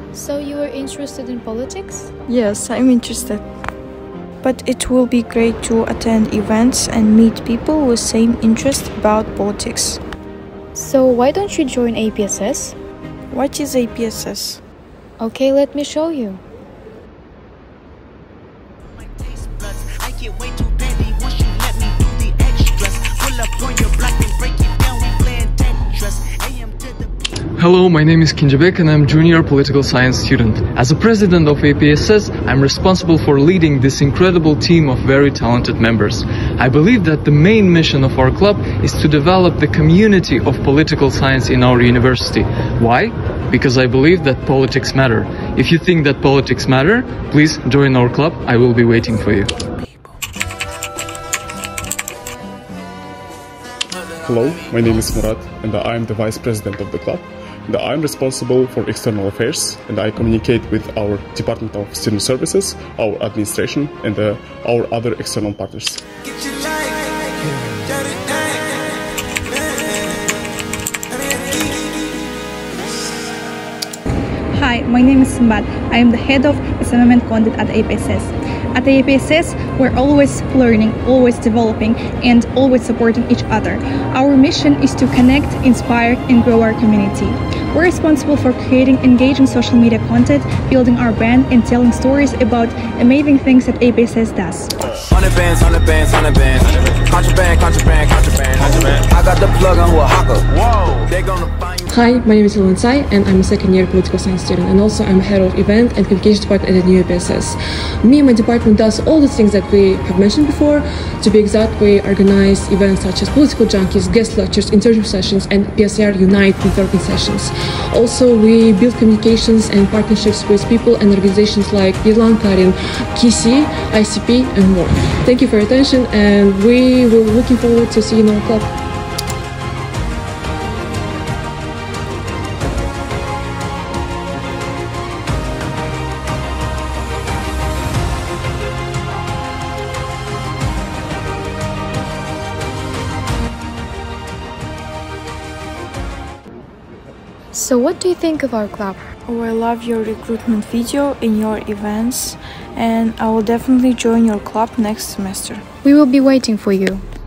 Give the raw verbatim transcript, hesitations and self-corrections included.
So you are interested in politics? Yes, I'm interested. But it will be great to attend events and meet people with same interest about politics. So why don't you join A P S S? What is A P S S? Okay, let me show you. Hello, my name is Kinjabek and I'm junior political science student. As a president of A P S S, I'm responsible for leading this incredible team of very talented members. I believe that the main mission of our club is to develop the community of political science in our university. Why? Because I believe that politics matter. If you think that politics matter, please join our club. I will be waiting for you. Hello, my name is Murat and I am the vice president of the club. And I am responsible for external affairs and I communicate with our Department of Student Services, our administration and uh, our other external partners. Hi, my name is Simbat. I am the head of assignment content at A P S S. At A P S S, we're always learning, always developing, and always supporting each other. Our mission is to connect, inspire, and grow our community. We're responsible for creating engaging social media content, building our brand, and telling stories about amazing things that A P S S does. Hundred bands, hundred bands, hundred bands. Contraband, contraband, contraband, contraband. I got the plug on who a hawker. Whoa, they gonna find you. Hi, my name is Ilon Tsai and I'm a second year political science student, and also I'm head of event and communication department at the new A P S S. Me and my department does all the things that we have mentioned before. To be exact, we organize events such as political junkies, guest lectures, internship sessions, and P S R Unite networking sessions. Also, we build communications and partnerships with people and organizations like Yirlan Karin, K C, I C P, and more. Thank you for your attention, and we will be looking forward to see you in our club. So what do you think of our club? Oh, I love your recruitment video and your events, and I will definitely join your club next semester. We will be waiting for you.